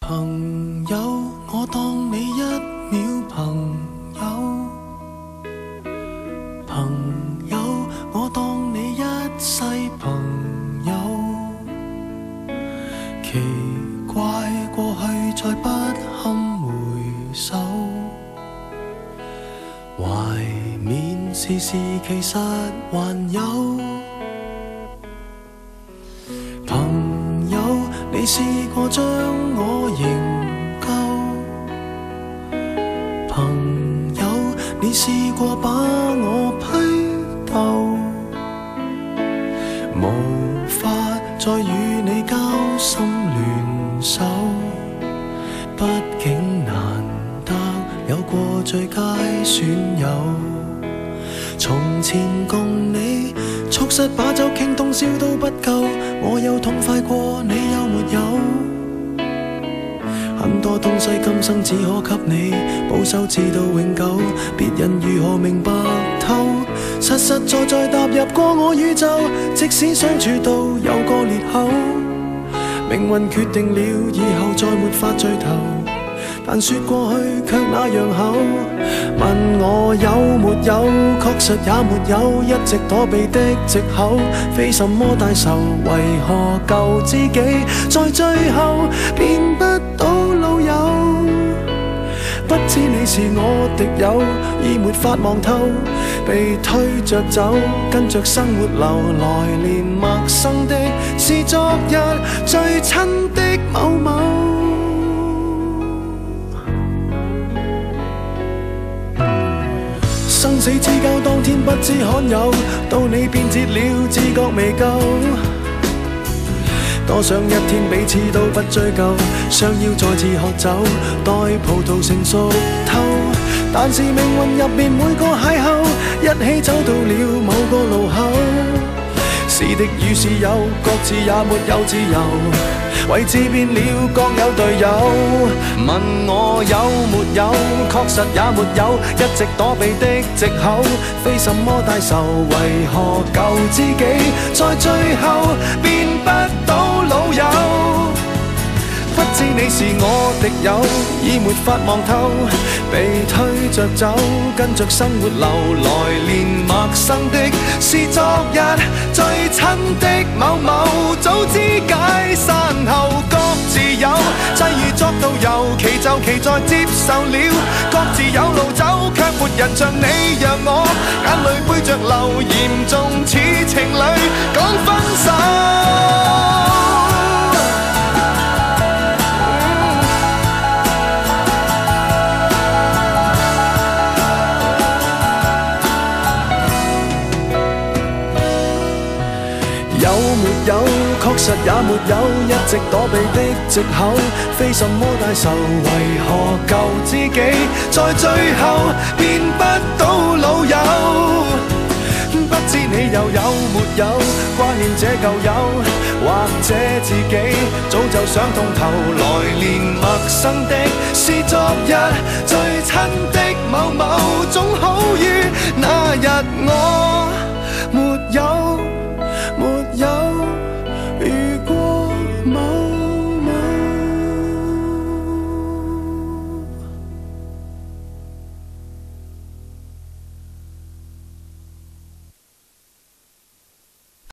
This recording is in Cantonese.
朋友，我當你一秒朋友，朋友，我當你一世朋友。奇怪，過去再不堪回首，懷緬時時其實還有。朋友，你試過將我營救，朋友，你試過把我批鬥，無法再與你交心聯手，畢竟難得有過最佳損友。從前共你促膝把酒傾通宵都不夠，我有痛快過你有沒有？很多東西今生只可給你保守至到永久，別人如何明白透？實實在在踏入過我宇宙，即使相處到有個裂口，命運決定了以後再沒法聚頭，但說過去卻那樣厚。問我有沒有，確實也沒有，一直躲避的藉口，非什麼大仇，為何舊知己在最後變不到老友？不知你是我敵友，已沒法望透，被推着走，跟着生活流來，連陌生的是昨日最親的某某。生死之交當天不知罕有，到你變節了自覺未夠，多想一天彼此都不追究，相邀再次喝酒，待葡萄成熟透。但是命運入面每個邂逅，一起走到了某個路口，是敵與是友，各自也沒有自由，位置變了各有隊友。問我有沒有，確實也沒有，一直躲避的藉口，非什麼大仇，為何舊知己在最後變不到老友？不知你是我敵友，已沒法望透，被推着走，跟着生活流來，連陌生的是昨日最親的某某，早知解散後各自有，際遇作導遊，其就其在接受了，各自有路走，卻沒人像你讓我眼淚背着流，嚴重似情侶講分手。有，確實也沒有，一直躲避的藉口，非什麼大仇，為何舊知己在最後變不到老友？不知你又有沒有掛念這舊友，或者自己早就想通透來，連陌生的是昨日最親的某某，總好於那日我